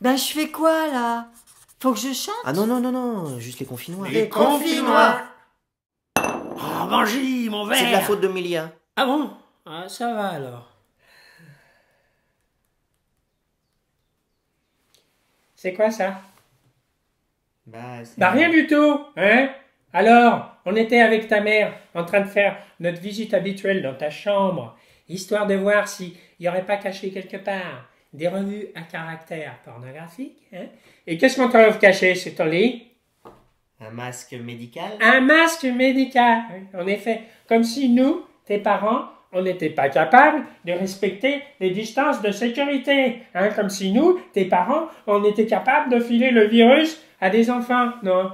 Ben, je fais quoi, là? Faut que je chante? Ah non, non, non, non, juste les confinois. Les confinois. Oh, Vangie, mon verre. C'est de la faute de Milia. Ah bon? Ah, ça va alors. C'est quoi ça? C'est... Rien du tout, hein? Alors, on était avec ta mère en train de faire notre visite habituelle dans ta chambre, histoire de voir s'il n'y aurait pas caché quelque part des revues à caractère pornographique, hein? Et qu'est-ce qu'on trouve caché sur ton lit? Un masque médical? Un masque médical, oui. En effet, comme si nous, tes parents, on n'était pas capables de respecter les distances de sécurité. Hein? Comme si nous, tes parents, on était capables de filer le virus à des enfants, non?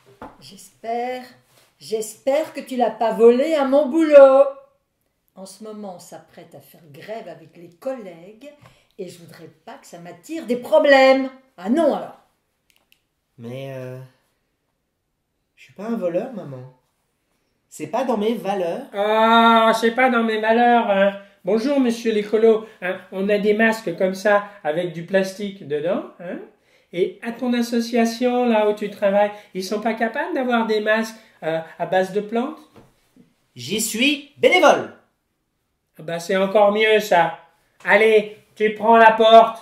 J'espère que tu l'as pas volé à mon boulot. En ce moment, on s'apprête à faire grève avec les collègues et je voudrais pas que ça m'attire des problèmes. Ah non alors. Mais je suis pas un voleur, maman. C'est pas dans mes valeurs. Ah, c'est pas dans mes malheurs, hein. Bonjour, monsieur l'écolo. Hein. On a des masques comme ça, avec du plastique dedans, hein. Et à ton association, là où tu travailles, ils sont pas capables d'avoir des masques à base de plantes? J'y suis bénévole. Ah bah, c'est encore mieux, ça. Allez, tu prends la porte.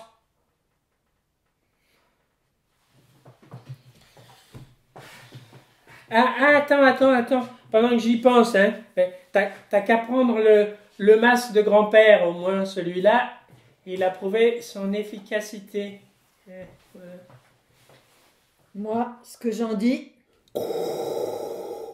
Attends. Pendant que j'y pense, hein, t'as qu'à prendre le masque de grand-père, au moins celui-là, il a prouvé son efficacité. Voilà. Moi, ce que j'en dis,